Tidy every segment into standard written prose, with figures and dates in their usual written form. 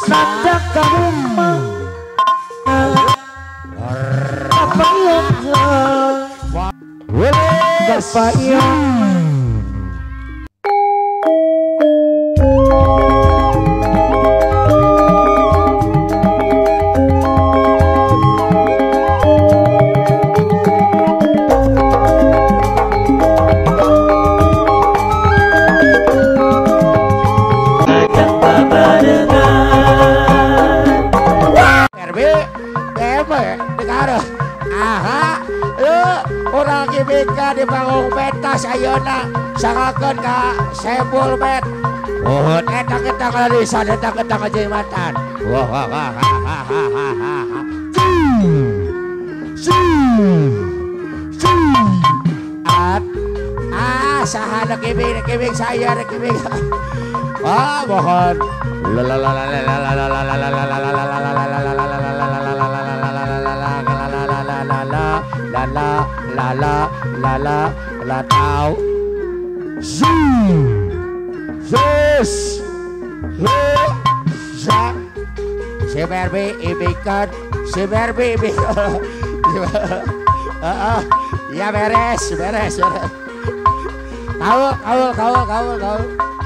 Sajak rumah apa yang apa yang orang gibika di bangung pentas ayona sangakeun ka sebul bet uhud etang-etang lalisan etang-etang kejimatan wah saha kibing saya kibing mohon la tau yes si Barbie ibikan si Barbie ibikan ya beres kau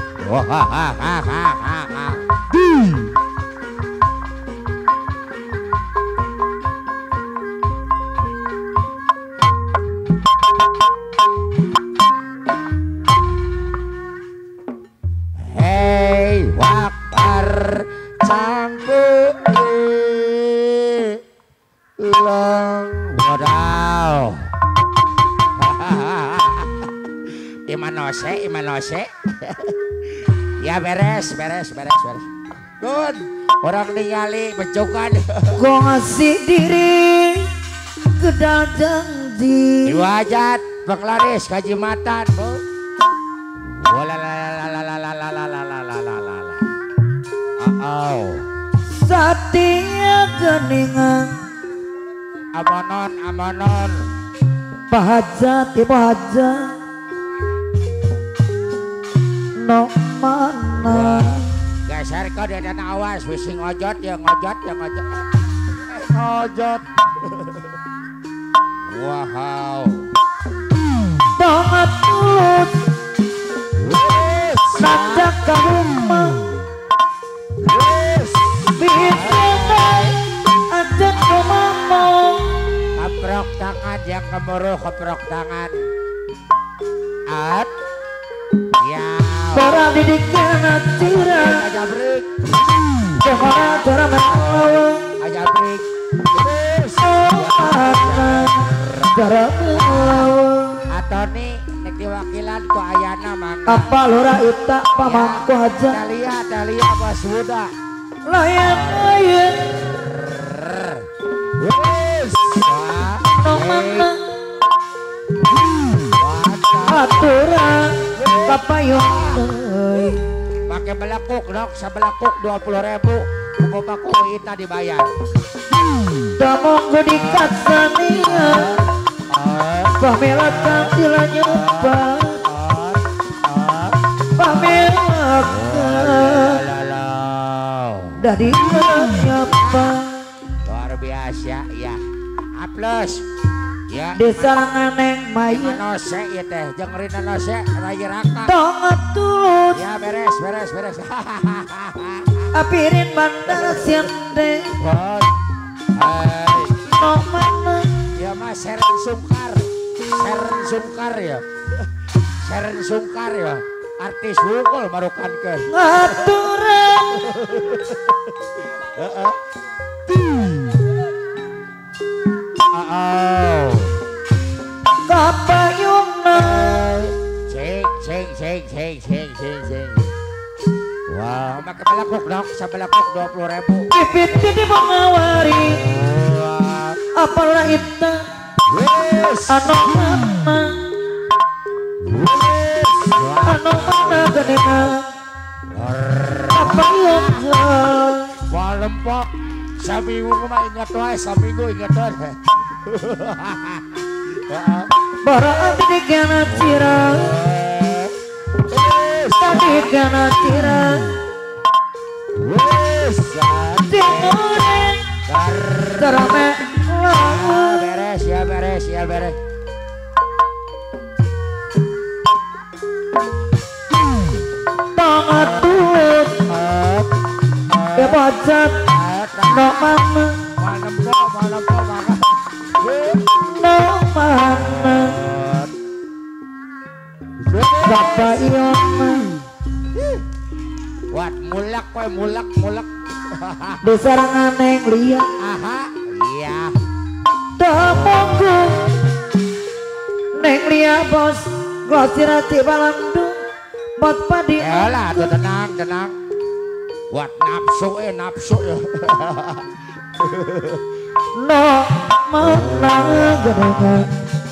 Imanose ya beres Dun orang ningali becokan gua ngasih diri ke dadang di wajat penglaris kajimatan bu Satya geningan amanon Pahaja tipe haja no mana geser kau dia dan awas wishing ngojot wow banget tulut sajak ke rumah bikin aja ke mama keprok tangan yang kemuruh keprok tangan at ya para didiknya tira aja break kemana cara melawan aja break terus cara melawan atau nih nek diwakilan ku ayana mangga apa lora ita pamangku aja Dalia bos muda layan wes no mana aturan papayong pakai belakuk dok sebelakuk 20.000 kumpul paku ita dibayar damong gue dikasania pamela tampilannya pamela dari siapa luar biasa ya aplaus ya desa nganeng maya nose ya teh jengrin nose raya raka tongat tulut ya beres apirin bandar siande no mana ya mas Seren Sungkar ya artis wungkul marukan ke aturan kapayungna ceng wah pakai belakuk dong sebelakuk 20.000 pipit di mengawari apalah itu anu mana genina kapayung wah lempok saminggu mah ingat wae saminggu ingat wae barang di kana tira tadi kana tira serame beres ya beres ya beres. tangan tuut ya bocet no mana no mana bapak ion Wat mulak kowe mulak di serangan neng liat aha iya damongku neng liat bos glosir hati balandu bot padi yalah tuh tenang Wat nafsu ya no mana gedengan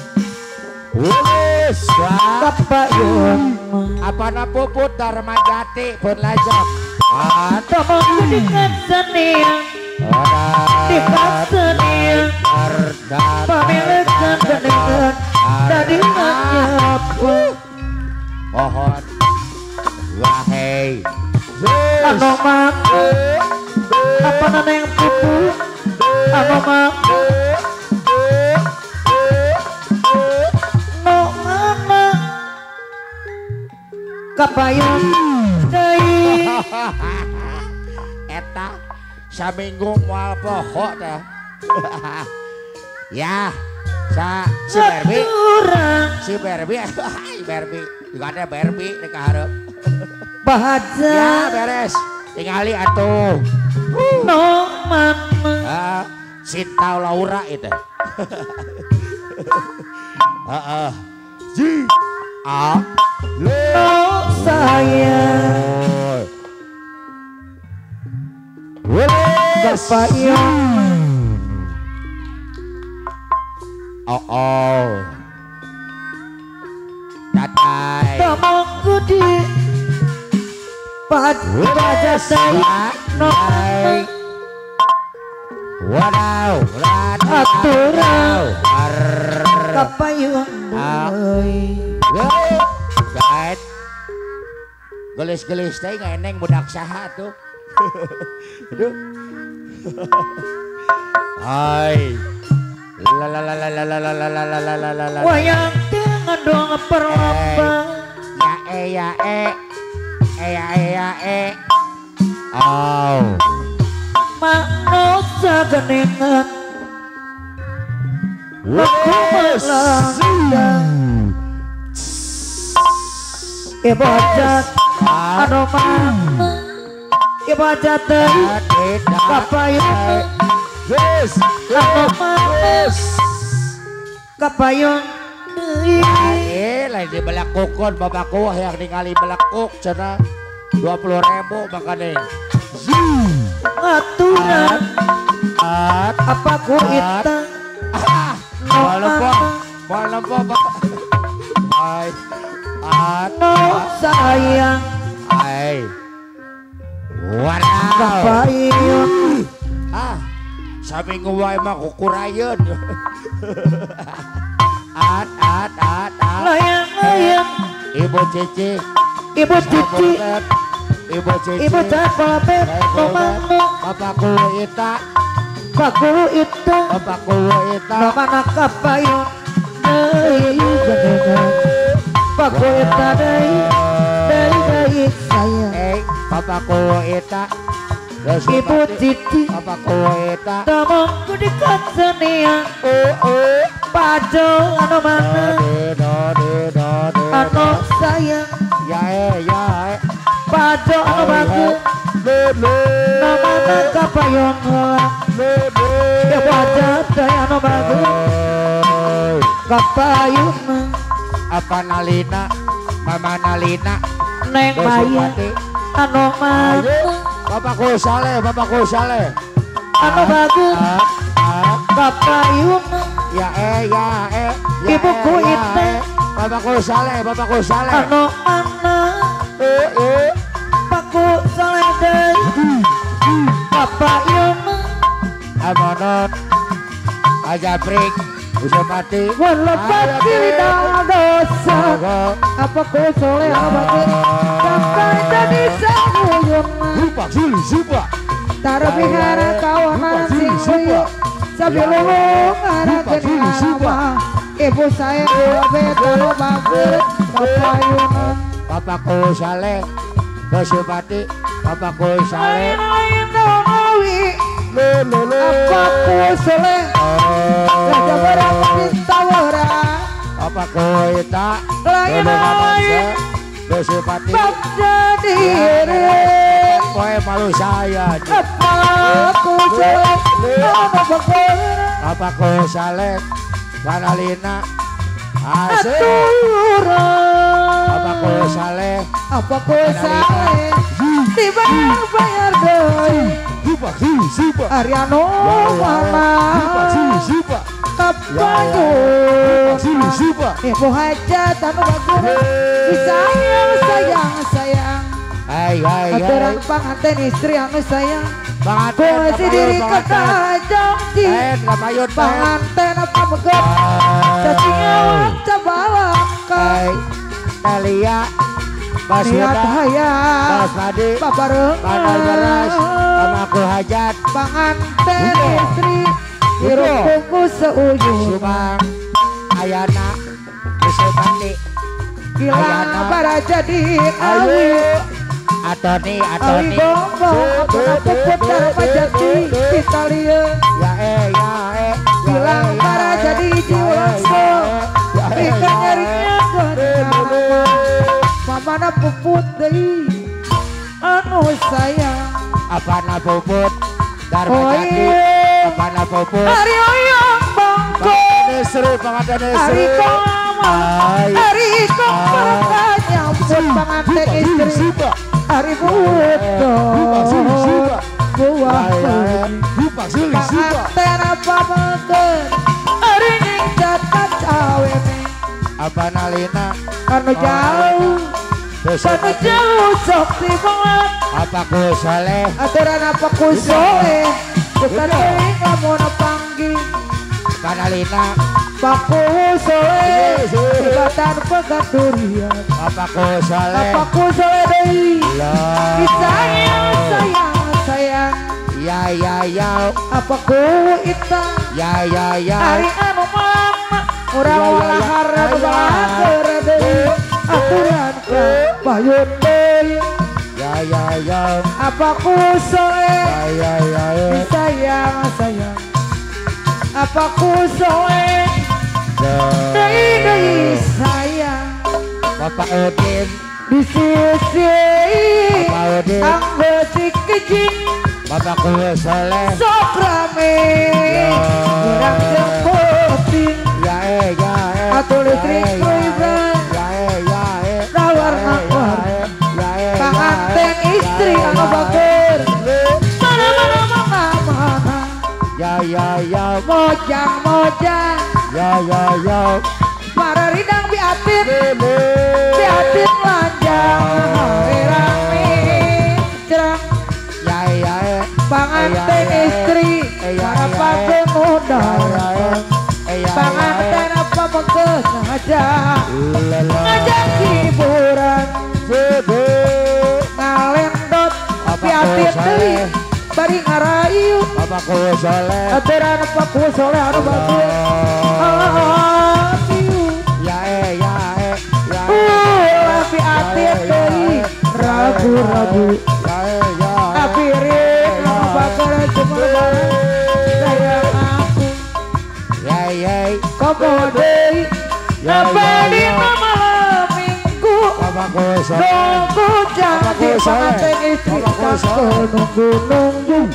wis bapak ion apa na puput Darmajati pun lajak damongku dengan seni di seni pemilikan gedengan dari menyapu pohon wahai anu maku apa nana yang pupu anu maku no mana kapayun day eta saminggu moal pokok teh ya si Berbi juga ada Berbi di kaharep bahagia ya beres tingali atuh no mana Sinta Laura itu Ji A no saya kapayun Datai damongku di baca saya no wadaw aturan kapayun guys gelis-gelis teh ngeneng budak saha tuh aduh hai la wayang dengan dong perlombang ya oh manusia geningan aku melanda ibajat anu mana ibajat kapayun anu mana kapayun lain di belakukon bapakku yang ningali belakuk cenah 20.000 makanya aturan apa ku ita malam apa ay no sayang ay wadaw kapayun saminggu wae mah kukurayeun layang Ibu Cici ibu cici ibu capapet nomana bapakku Ita baku itu bapakku Ita nomana kapayun deui gedengan baku itu deui saya bapakku Ita ibu cici bapakku Ita damongku di kasenian pajo anu mana anu sayang ya pajo anu bagus namana kapayun ya pajo daya anu bagus kapayun apa Nalina Mama Nalina neng maya anu mana bapakku Saleh anu bagus kapayun ya ibuku itu bapakku Saleh anu mana paku saleh deui kapayun amanat aja break udah mati walau pasti tidak dosa apa ku soleh abadi sampai jadi sayun lupa Juli supa tarapihara kawanan sing sabilulungan geni arama ibu saya betalo bagus kapayunan Bapakku saleh Besupati Bapakku saleh Bapakku saleh Raja berapa ditawara Bapakku ita lain Besupati bab diri Koe malu saya Bapakku saleh Bapakku saleh Panalina Asik Bapakku saleh Bapakku saleh dibayar doi Ariano mama kapanyu ibu hajat anu bagus sayang aturan panganten istri anu sayang kunci diri ketajam di panganten apa megah cacingnya waca balangkai Talia niat hayang Bas Madi babareng Panal beras Pamaku hajat panganten istri hirup tunggu seuyur Subang Ayana Besupati Gilang para jadi awi Atoni awi gombong Apuna puput darma jati Italia Gilang para jadi jiwangso Ikan nyarinya gede Mamana puput deh anu sayang Apana puput Darma jati Apana puput Hari oyong bangko Nesri pengantin Nesri Hari koma Hari koma nyambut pengantin istri Hari butuh buah pengantin apa meken Hari ning catat cawe Apa nalina Anu jauh Anu jauh sok timulan Apaku saleh Aturan apa kusole Bukan kering lamun panggil Panalina Paku sole Ibatan pegat durian Apaku saleh Paku sole deui sayang Ya Apaku ita Ya Hari anu mama Urang walahar anu balahar deui Aturan ka payun deui Ya Apaku sole Ya sayang Apaku sole Deui sayang Bapak Udin di sisi Bapak Udin anggo si kejing Bapakku saleh sok rame orang jempotin Ya atau listrik kuiban rawar nawar panganten istri anu bager mana Ya mojang Ya para ridang biatin lanjang hari rame cerang panganten istri para pagengudang panganten apa mengkes ngajak hiburan ngalendot piatin deui bari ngarayu Bapakku saleh aturan apa kusole anu bagus piatin deui ragu-ragu apirin anu bakal cemar sayang aku kopo deui ngabadi malam minggu Bapakku saleh nunggu jadi panganten istri nunggu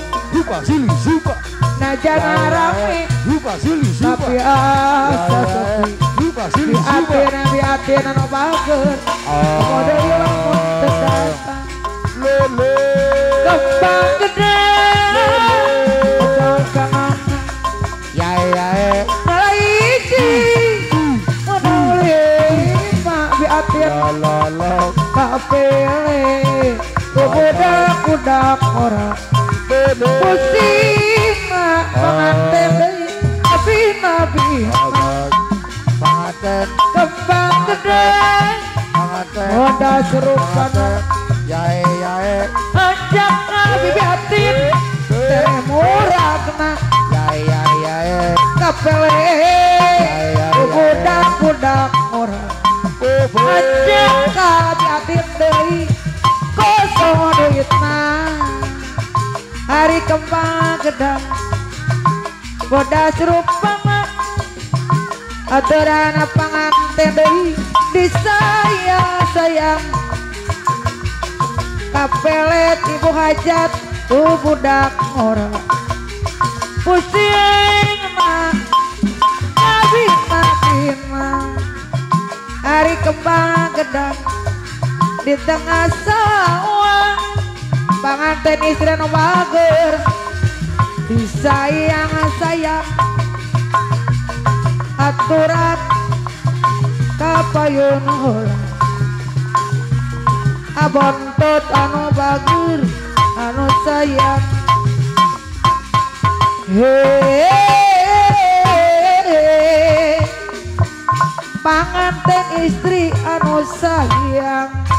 najan rame tapi asa sepi biatin anu bager kopo deui lamun teu datang kembang gede kembang kangen Ya Nalaiki Menulis Mak biatin Kapele Budak-budak orang Pusing Mak pengantin Nabi Panganten Kembang gede Honda serupan Ya Anjang Nabi biatin Teh murah kena kapele budak-budak orang aja kabiatin deui kosong duitna hari kembang gedang bodas rupana aturan panganten deui disayang-sayang kapelet ibu hajat budak orang pusing mah ngabis mah hari kembang gedang di tengah sawah panganten istri nu bager disayang-sayang aturan kapayun orang abontot anu bager anu sayang panganten istri anu sayang